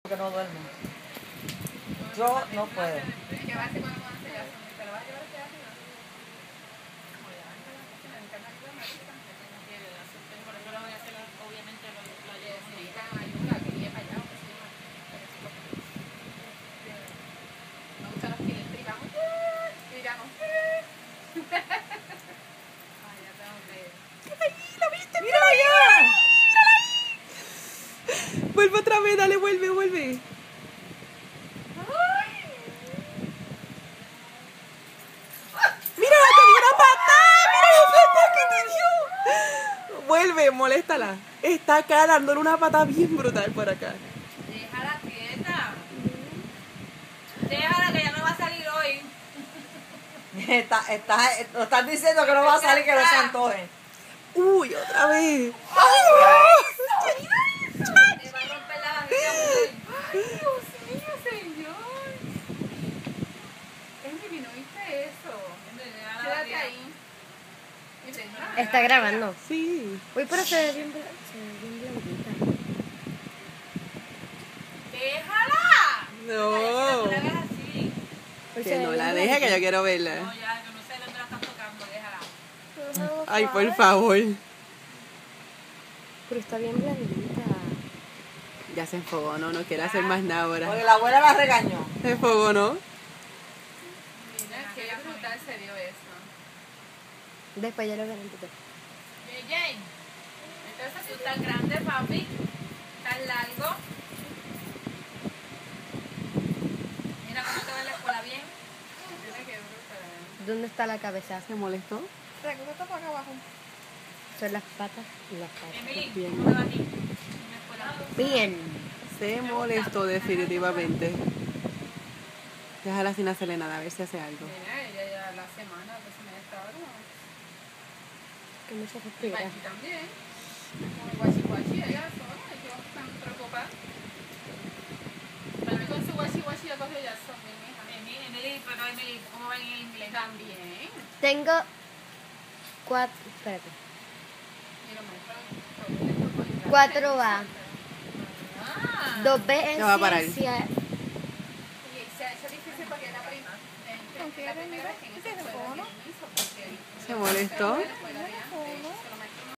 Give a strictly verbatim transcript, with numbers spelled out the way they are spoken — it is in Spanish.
Que no duerme. Yo no puedo. ¡Mira allá! Vuelve otra vez, dale, vuelve, vuelve. ¡Mira, te dio una patada! ¡Mira la patada que te dio! Vuelve, moléstala. Está acá dándole una patada bien brutal por acá. Déjala quieta. Déjala que ya no va a salir hoy. Está, está, lo estás diciendo que no va a salir, que no se antoje. ¡Uy, otra vez! Te va a romper la barriga, mujer. Ay, Dios mío, señor. Emily, ¿no viste eso? Quédate ahí. Está grabando. Sí. Uy, pero se ve bien, bla- se ve bien blanquita. Déjala. No. No la hagas así. Uy, se Que ve no bien la deje, que yo quiero No, verla. ya, yo no sé dónde la estás tocando. Déjala. blanquita. Ay, por favor. Pero está bien blandita. Ya se enfogó, no, no quiere hacer más nada ahora. Porque la abuela la regañó. Se enfogó, ¿no? Mira, qué brutal se dio eso. Después ya lo verán. Tito. J J. Entonces tú tan grande, papi. Tan largo. Mira cómo te va en la escuela bien. Mira qué brutal. ¿Dónde está la cabeza? ¿Se molestó? Recoge esto para acá abajo. Son las patas y las patas. Emily, Bien. ¿cómo te va a ti? En la escuela. Bien. Se molestó definitivamente. Déjala sin hacerle nada, a ver si hace algo. Mira, ella ya la semana, pues me estaba como. Que no se Y respira. Guachi también. Como el guachi guachi, ella sola, y yo tan preocupada. Para mí con su guachi guachi ya cogió ya son mi hija. Emily, Emily, pero Emily, ¿cómo va en el inglés? También. Tengo cuatro. Espérate. Mira, maestra. Cuatro A. Ah. Dos B en Ya va a parar. ciencia. Y se ha hecho difícil porque es la prima. La primera vez que en esa escuela tiene hizo porque ¿Se molestó? la escuela de antes, se lo